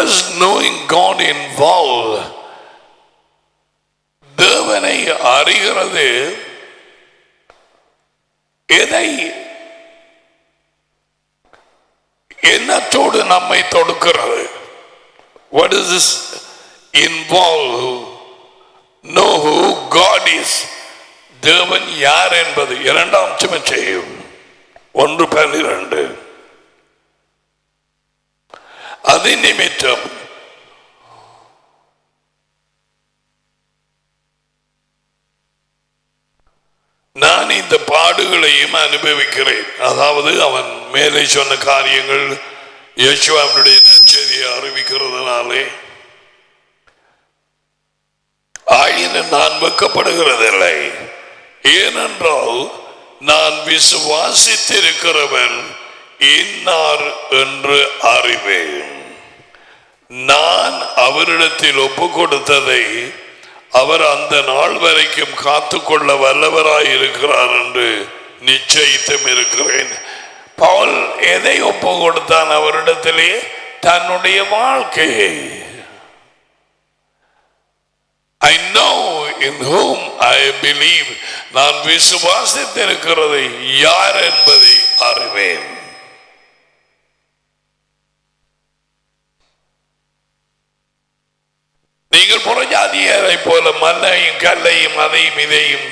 does knowing God involve? தேவனை அறிகிறது எதை என்னத்தோடு நம்மை தொடுக்கிறது? What does this involve? Know who God is. தேவன் யார் என்பது 2 தீமோத்தேயு 1:12. அது நிமித்தம் நான் இந்த பாடுகளையும் அனுபவிக்கிறேன். அதாவது அவன் மேலே சொன்ன காரியங்கள் யேசுவாவுடைய நற்செய்தியை அறிவிக்கிறதுனாலே ஆயினும் நான் வெட்கப்படுகிறதில்லை. ஏனென்றால் நான் விசுவாசித்திருக்கிறவன் இன்னார் என்று அறிவேன். நான் அவரிடத்தில் ஒப்பு கொடுத்ததை அவர் அந்த நாள் வரைக்கும் காத்துக்கொள்ள வல்லவராய் இருக்கிறார் என்று நிச்சயித்தும் இருக்கிறேன். பவுல் எதை ஒப்பு கொடுத்தான் அவரிடத்திலே? தன்னுடைய வாழ்க்கையை. I know in whom I believe. நான் விசுவாசித்திருக்கிறதை யார் என்பதை அறிவேன். நீங்கள் புறஜாதியரை போல மண்ணையும் கல்லையும் அதையும் இதையும்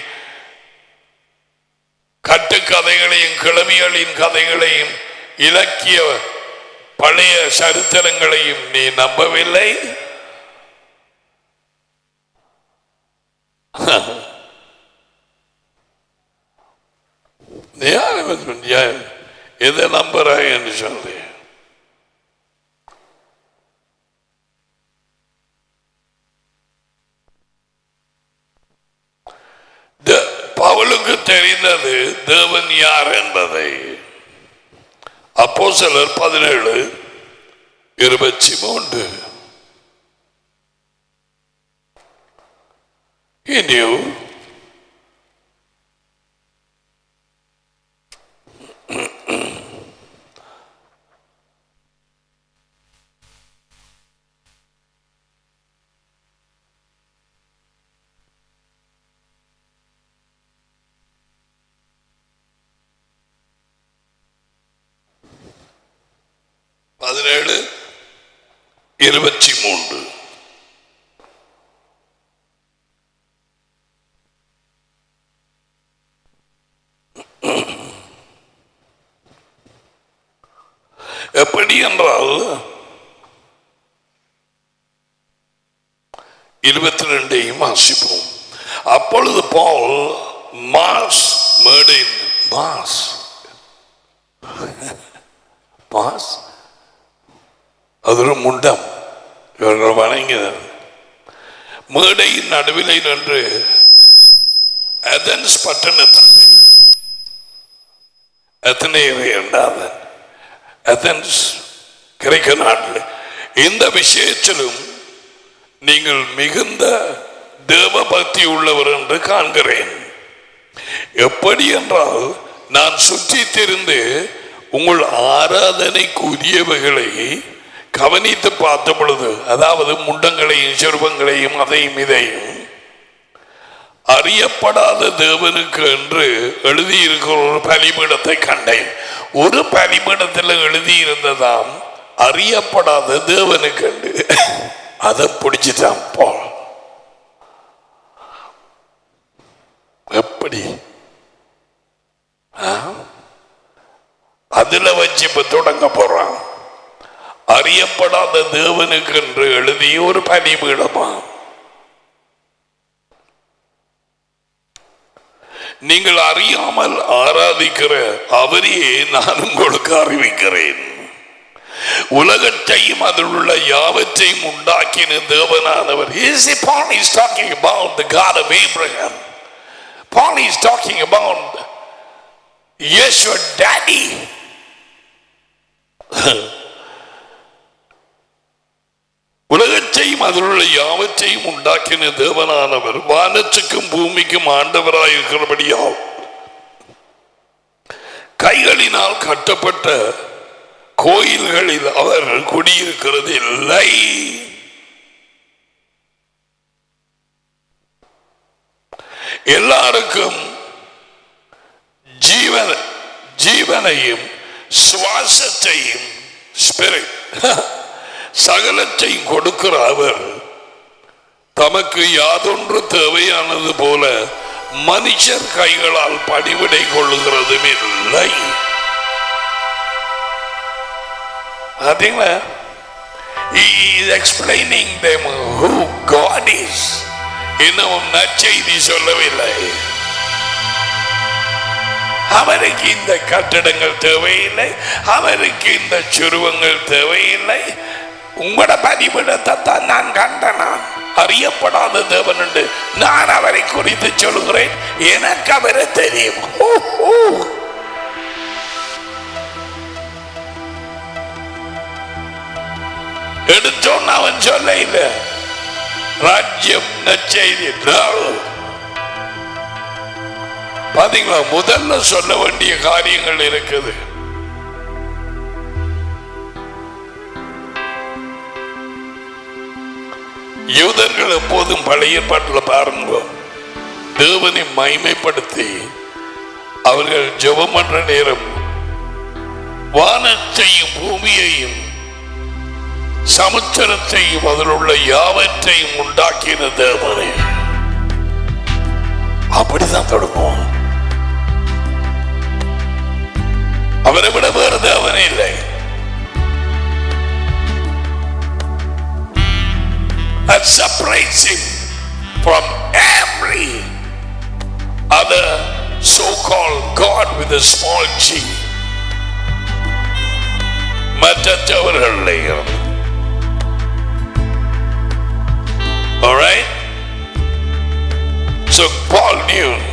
கட்டுக்கதைகளையும் கிழவிகளின் கதைகளையும் இலக்கிய பழைய சரித்திரங்களையும் நீ நம்பவில்லை. எதை நம்புறாய் என்று சொல்லி பவுலுக்கு தெரிந்தது தேவன் யார் என்பதை. அப்போஸ்தலர் 17:23. He knew. எப்படி என்றால் 22 வாசிப்போம். அப்பொழுது பவுல் மாஸ் மேடையின் மாஸ் அது ஒரு முண்டம் இவர்கள் வணங்கினர். மேடையின் நடுவிலை நின்று ஏதென்ஸ் பட்டணத்தை ஏதென்ஸ் கிரேக்க நாட்டில் இந்த விஷயத்திலும் நீங்கள் மிகுந்த தேவ பக்தி உள்ளவர் என்று காண்கிறேன். எப்படி என்றால் நான் சுற்றி திரிந்து உங்கள் ஆராதனைக்குரியவைகளை கவனித்து பார்த்த பொழுது, அதாவது முண்டங்களையும் செருவங்களையும் அதையும் இதையும் அறியப்படாத தேவனுக்கு என்று எழுதியிருக்கிற ஒரு பலிபீடத்தை கண்டேன். ஒரு பலிபீடத்தில் எழுதியிருந்ததாம் அறியப்படாத தேவனுக்கு என்று. அதை பிடிச்சுதான் போல். எப்படி அதுல வச்சு இப்ப தொடங்க போறான். அறியப்படாத தேவனுக்கு என்று எழுதிய ஒரு பலிபீடமா? நீங்கள் அறியாமல் ஆராதிக்கிற அவரையே நான் உங்களுக்கு அறிவிக்கிறேன். உலகத்தையும் அதில் உள்ள யாவற்றையும் உண்டாக்கின தேவனானவர். Paul is talking about the God of Abraham. Paul is talking about Yeshua Daddy. உலகத்தையும் அதில் உள்ள யாவற்றையும் உண்டாக்கின தேவனானவர் வானத்துக்கும் பூமிக்கும் ஆண்டவராயிருக்கிறபடியால் கைகளினால் கட்டப்பட்ட கோயில்களில் அவர் குடியிருக்கிறது இல்லை. எல்லாருக்கும் ஜீவனையும் சுவாசத்தையும் ஸ்பிரிட் சகலத்தையும் கொடுக்கிற அவர் தமக்கு யாதொன்று தேவையானது போல மனுஷர் கைகளால் பணிவிடை கொள்ளுகிறதும் இல்லை. He is explaining them who God is. இன்னும் நற்செய்தி சொல்லவில்லை. அவருக்கு இந்த கட்டடங்கள் தேவையில்லை, அவருக்கு இந்த சுருவங்கள் தேவையில்லை. உங்களோட பணிவிடத்தை தான் நான் கண்டனான். அறியப்படாத தேவன் என்று நான் அவரை குறித்து சொல்கிறேன். எனக்கு அவரை தெரியும். எடுத்தோன்னு அவன் சொல்ல இல்லை ராஜ்யம் நற்செய்தி. பாத்தீங்களா, முதல்ல சொல்ல வேண்டிய காரியங்கள் இருக்குது. யூதர்கள் எப்போதும் பழைய பாட்டில் பாருங்க, தேவனை மகிமைப்படுத்தி அவர்கள் ஜெபம் பண்ற நேரம் வானத்தையும் பூமியையும் சமுத்திரத்தையும் அதில் உள்ள யாவற்றையும் உண்டாக்கின தேவனே, அப்படிதான் தொடங்கும். அவரை விட வேறு தேவனே இல்லை. That separates him from every other so-called God with a small g. மற்றவர்களையும். All right? So Paul knew